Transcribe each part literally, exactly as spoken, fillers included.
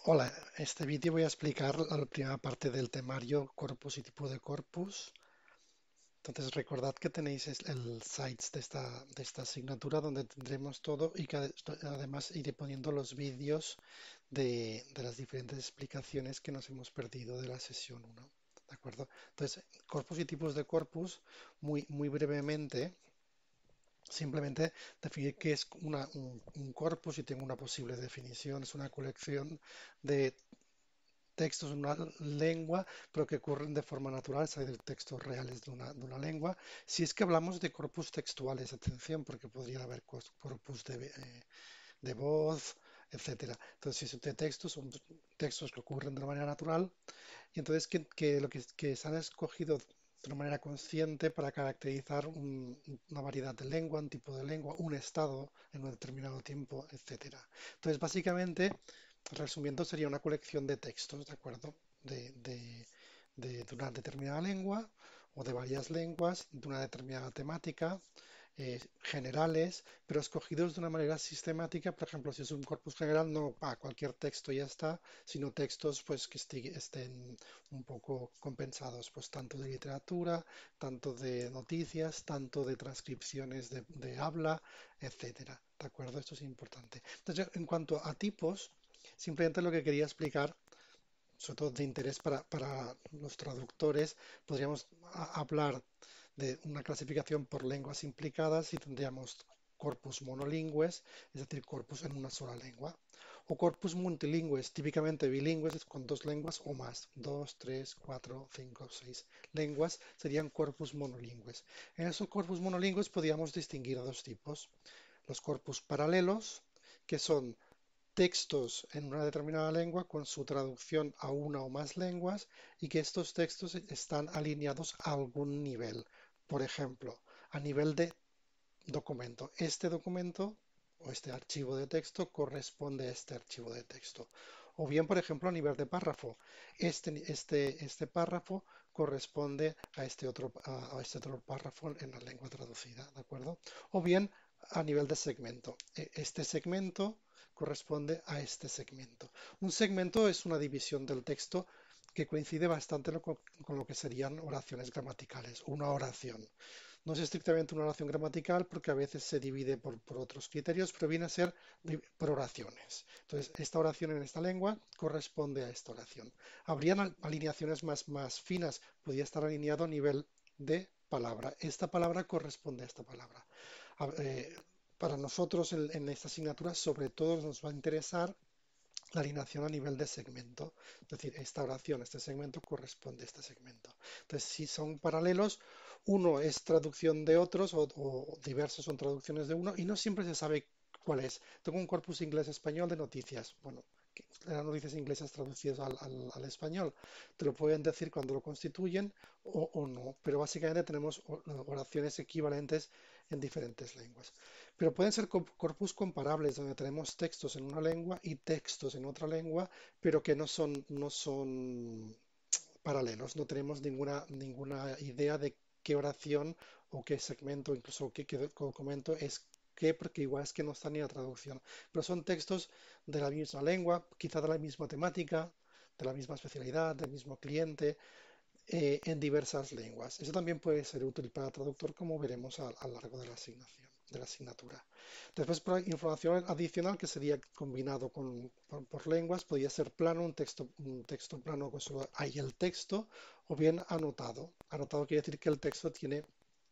Hola, en este vídeo voy a explicar la primera parte del temario corpus y tipo de corpus. Entonces recordad que tenéis es- el sites de esta, de esta asignatura donde tendremos todo y que ade- además iré poniendo los vídeos de, de las diferentes explicaciones que nos hemos perdido de la sesión uno. ¿De acuerdo? Entonces, corpus y tipos de corpus, muy, muy brevemente, simplemente definir qué es una- un, un corpus y tengo una posible definición. Es una colección de textos en una lengua, pero que ocurren de forma natural, es decir, textos reales de una, de una lengua. Si es que hablamos de corpus textuales, atención, porque podría haber cos- corpus de, eh, de voz, etcétera. Entonces, si son de textos, son textos que ocurren de una manera natural, y entonces que, que lo que, que se han escogido de una manera consciente para caracterizar un- una variedad de lengua, un tipo de lengua, un estado en un determinado tiempo, etcétera. Entonces, básicamente, resumiendo, sería una colección de textos, ¿de acuerdo? De, de- de- de una determinada lengua o de varias lenguas, de una determinada temática, eh, generales, pero escogidos de una manera sistemática. Por ejemplo, si es un corpus general, no pa, cualquier texto ya está, sino textos pues, que esti- estén un poco compensados, pues tanto de literatura, tanto de noticias, tanto de transcripciones de, de habla, etcétera. ¿De acuerdo? Esto es importante. Entonces, en cuanto a tipos, simplemente lo que quería explicar, sobre todo de interés para, para los traductores, podríamos a- hablar de una clasificación por lenguas implicadas y tendríamos corpus monolingües, es decir, corpus en una sola lengua, o corpus multilingües, típicamente bilingües es con dos lenguas o más, dos, tres, cuatro, cinco, seis lenguas, serían corpus monolingües. En esos corpus monolingües podríamos distinguir a dos tipos, los corpus paralelos, que son textos en una determinada lengua con su traducción a una o más lenguas y que estos textos están alineados a algún nivel. Por ejemplo, a nivel de documento. Este documento o este archivo de texto corresponde a este archivo de texto. O bien, por ejemplo, a nivel de párrafo. Este, este, este párrafo corresponde a este, otro, a, a este otro párrafo en la lengua traducida, ¿de acuerdo? O bien a nivel de segmento. E- Este segmento corresponde a este segmento. Un segmento es una división del texto que coincide bastante lo- con, con lo que serían oraciones gramaticales, una oración. No es estrictamente una oración gramatical porque a veces se divide por, por otros criterios, pero viene a ser di- por oraciones. Entonces, esta oración en esta lengua corresponde a esta oración. Habrían al- alineaciones más, más finas, podría estar alineado a nivel de palabra. Esta palabra corresponde a esta palabra. A- eh, para nosotros en, en esta asignatura, sobre todo nos va a interesar la alineación a nivel de segmento. Es decir, esta oración, este segmento corresponde a este segmento. Entonces, si son paralelos, uno es traducción de otros o, o diversos son traducciones de uno y no siempre se sabe cuál es. Tengo un corpus inglés-español de noticias. Bueno, que eran noticias inglesas traducidas al, al- al español. Te lo pueden decir cuando lo constituyen o, o no, pero básicamente tenemos o- oraciones equivalentes en diferentes lenguas. Pero pueden ser co- corpus comparables, donde tenemos textos en una lengua y textos en otra lengua, pero que no son, no son paralelos. No tenemos ninguna, ninguna idea de qué oración o qué segmento, incluso qué, qué documento es qué, porque igual es que no está ni la traducción. Pero son textos de la misma lengua, quizá de la misma temática, de la misma especialidad, del mismo cliente, eh, en diversas lenguas. Eso también puede ser útil para traductor, como veremos a, a lo largo de la asignación, de la asignatura. Después, para información adicional que sería combinado con, por, por lenguas, podría ser plano, un texto, un texto plano que solo hay el texto, o bien anotado. Anotado quiere decir que el texto tiene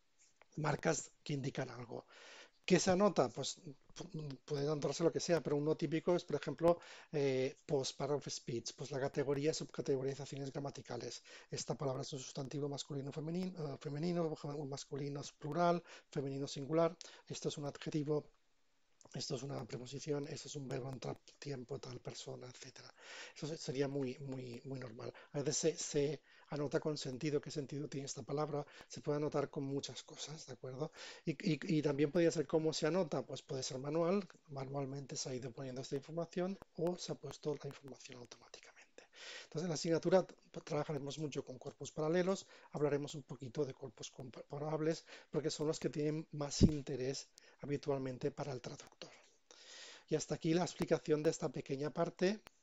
marcas que indican algo. ¿Qué se anota? Pues pu- puede anotarse lo que sea, pero uno típico es, por ejemplo, eh, post, paragraph speech, pues la categoría, subcategorizaciones gramaticales. Esta palabra es un sustantivo masculino femenino, eh, femenino, un masculino es plural, femenino singular. Esto es un adjetivo, esto es una preposición, esto es un verbo en tal tiempo, tal persona, etcétera. Eso se- sería muy, muy, muy normal. A veces se, se anota con sentido, qué sentido tiene esta palabra, se puede anotar con muchas cosas, ¿de acuerdo? Y, y- y también podría ser cómo se anota, pues puede ser manual, manualmente se ha ido poniendo esta información o se ha puesto la información automáticamente. Entonces, en la asignatura t- trabajaremos mucho con cuerpos paralelos, hablaremos un poquito de cuerpos comparables, porque son los que tienen más interés habitualmente para el traductor. Y hasta aquí la explicación de esta pequeña parte.